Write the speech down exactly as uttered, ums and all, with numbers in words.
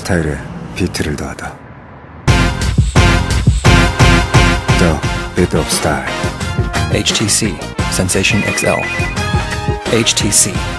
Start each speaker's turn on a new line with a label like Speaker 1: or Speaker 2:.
Speaker 1: 스타일에 비트를 더하다. The Bit of Style.
Speaker 2: H T C Sensation 엑스엘. H T C